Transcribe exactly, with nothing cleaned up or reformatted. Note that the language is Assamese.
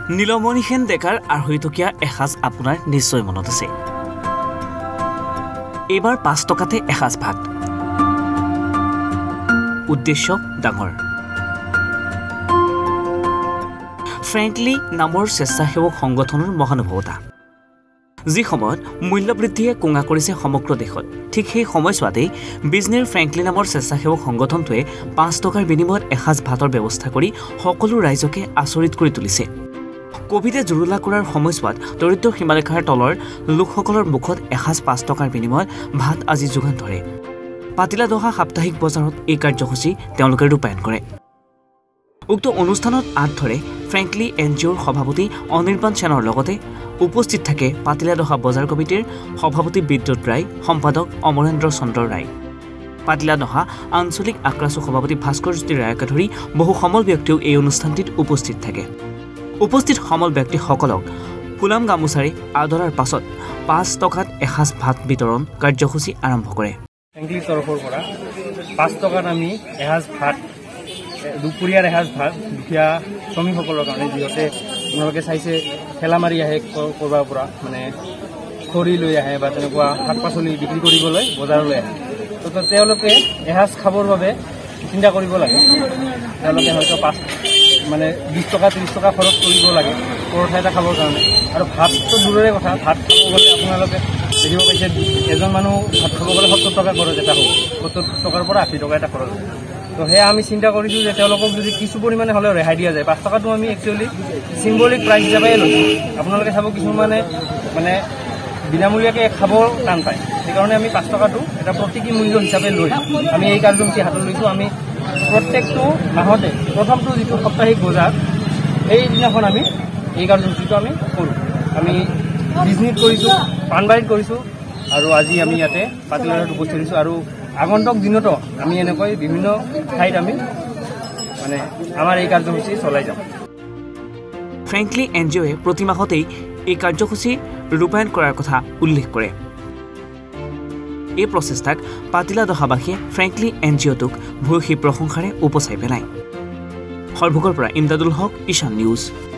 নীলমণি সেন ডেকাৰ আঢ়ৈটকীয়া এসাঁজ আপোনাৰ নিশ্চয় মনত আছে। এইবাৰ পাঁচ টকাতে এসাঁজ ভাত। উদ্দেশ্য ডাঙৰ। ফ্ৰেংকলি নামৰ স্বেচ্ছাসেৱক সংগঠনৰ মহানুভৱতা, যি সময়ত মূল্যবৃদ্ধিয়ে কোঙা কৰিছে সমগ্ৰ দেশত, ঠিক সেই সময়ছোৱাতেই বিজনীৰ ফ্ৰেংকলি নামৰ স্বেচ্ছাসেৱক সংগঠনটোৱে পাঁচ টকাৰ বিনিময়ত এসাঁজ ভাতৰ ব্যৱস্থা কৰি সকলো ৰাইজকে আচৰিত কৰি তুলিছে। কোভিডে জুৰুলা কৰাৰ সময়ছোৱাত দৰিদ্ৰ সীমাৰেখাৰ তলৰ লোকসকলৰ মুখত এসাঁজ পাঁচ টকাৰ বিনিময়ত ভাত আজি যোগান ধৰে। পাতিলাদহা সাপ্তাহিক বজাৰত এই কাৰ্যসূচী তেওঁলোকে ৰূপায়ণ কৰে। উক্ত অনুষ্ঠানত আঁত ধৰে ফ্ৰেংকলি এন জি অ'ৰ সভাপতি অনিৰ্বাণ সেনৰ লগতে উপস্থিত থাকে পাতিলাদহা বজাৰ কমিটিৰ সভাপতি বিদ্যুৎ ৰায়, সম্পাদক অমৰেন্দ্ৰ চন্দ্ৰ ৰায়, পাতিলাদহা আঞ্চলিক আক্ৰাছু সভাপতি ভাস্কৰজ্যোতি ৰায়কে ধৰি বহু সমল ব্যক্তিও এই অনুষ্ঠানটিত উপস্থিত থাকে। উপস্থিত সমল ব্যক্তিসকলক ফুলাম গামোচাৰে আদৰাৰ পাছত পাঁচ টকাত এসাঁজ ভাত বিতৰণ কাৰ্যসূচী আৰম্ভ কৰে। ফ্ৰেংকলিৰ তৰফৰ পৰা পাঁচ টকাত আমি এসাঁজ ভাত, দুপৰীয়াৰ এসাঁজ ভাত দুখীয়া শ্ৰমিকসকলৰ কাৰণে, যিহেতু আপোনালোকে চাইছে ঠেলা মাৰি আহে ক'ৰবাৰ পৰা, মানে খৰি লৈ আহে বা তেনেকুৱা শাক পাচলি বিক্ৰী কৰিবলৈ বজাৰলৈ আহে। তো তেওঁলোকে এসাঁজ খাবৰ বাবে চিন্তা কৰিব লাগে। তেওঁলোকে হয়তো পাঁচ মানে বিশ টকা ত্ৰিছ টকা খৰচ কৰিব লাগে পৰঠা এটা খাবৰ কাৰণে। আৰু ভাতটো দূৰৰে কথা, ভাত খাব গ'লে আপোনালোকে দেখিব পাইছে এজন মানুহ ভাত খাব গ'লে সত্তৰ টকা খৰচ এটা হ'ব, সত্তৰ টকাৰ পৰা আশী টকা এটা খৰচ হ'ব। তো সেয়া আমি চিন্তা কৰিছোঁ যে তেওঁলোকক যদি কিছু পৰিমাণে হ'লেও ৰেহাই দিয়া যায়। পাঁচ টকাটো আমি একচুৱেলি চিম্বলিক প্ৰাইচ হিচাপে লৈছোঁ। আপোনালোকে চাব কিছুমানে মানে বিনামূলীয়াকৈ খাব টান পায়, সেইকাৰণে আমি পাঁচ টকাটো এটা প্ৰতীকী মূল্য হিচাপে লৈ আমি এই কাৰ্যসূচী হাতত লৈছোঁ। আমি প্ৰত্যেকটো মাহতে প্ৰথমটো যিটো সাপ্তাহিক বজাৰ, সেইদিনাখন আমি এই কাৰ্যসূচীটো আমি কৰোঁ। আমি বিজনীত কৰিছোঁ, পাণবাৰীত কৰিছোঁ, আৰু আজি আমি ইয়াতে পাতিলাদহাত উপস্থিত হৈছোঁ। আৰু আগন্তুক দিনতো আমি এনেকৈ বিভিন্ন ঠাইত আমি মানে আমাৰ এই কাৰ্যসূচী চলাই যাম। ফ্ৰেংকলি এন জি অ'য়ে প্ৰতি মাহতেই এই কাৰ্যসূচী ৰূপায়ণ কৰাৰ কথা উল্লেখ কৰে। এই প্ৰচেষ্টাক পাতিলাদহাবাসীয়ে ফ্ৰেংকলি এন জি অ'টোক ভূয়সী প্ৰশংসাৰে উপচাই পেলায়। সৰ্বভোগৰ পৰা ইমদাদুল হক, ঈশান নিউজ।